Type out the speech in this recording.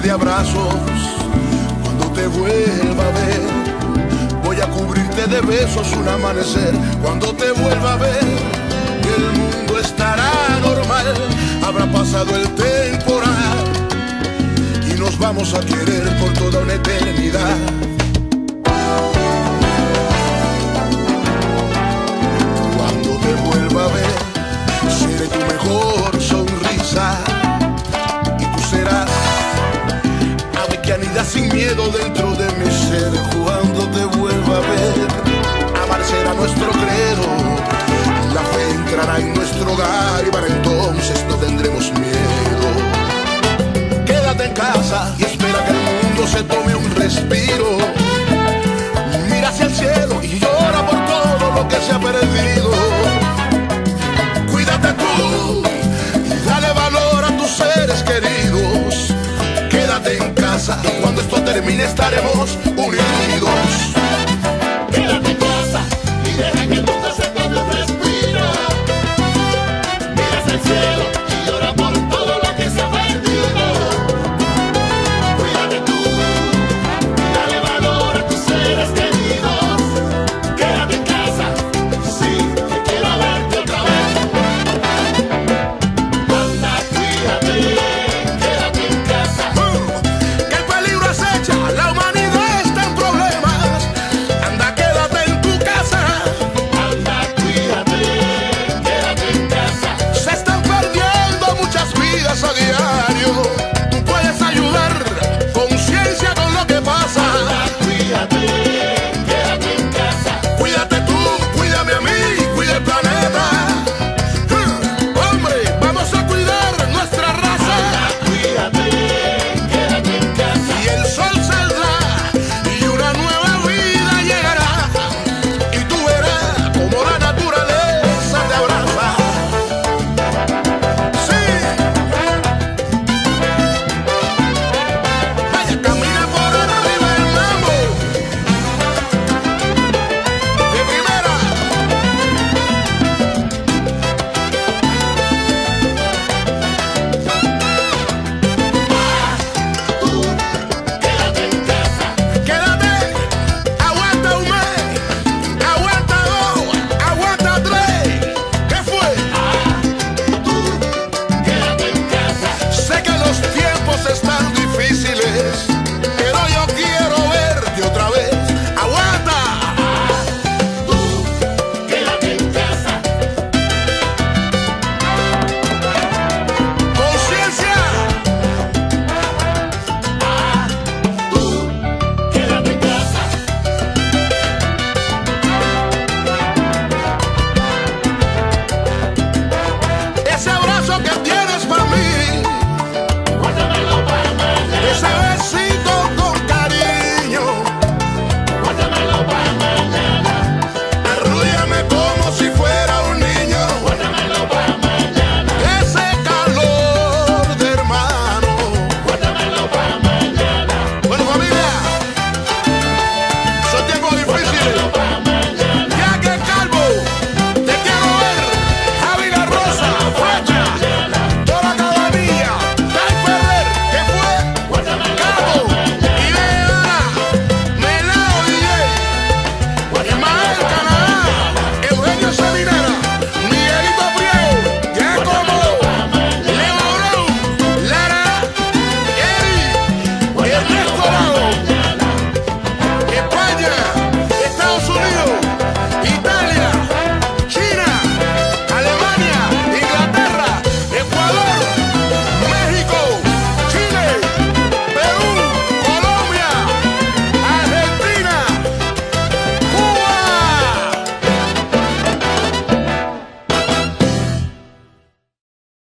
de abrazos. Cuando te vuelva a ver, voy a cubrirte de besos un amanecer. Cuando te vuelva a ver, el mundo estará normal, habrá pasado el temporal y nos vamos a querer por toda una eternidad. Cuando te vuelva a ver, seré tu mejor sonrisa y tú serás ave que anida sin miedo dentro de mi ser. Cuando te vuelva a ver, amar será nuestro credo, la fe entrará en nuestro hogar y para entonces no tendremos miedo. Quédate en casa y espera que el mundo se tome un respiro. Mira hacia el cielo y llora por todo lo que se ha perdido. Cuídate tú y dale valor a tus seres queridos. Quédate en casa y cuando esto termine estaremos unidos.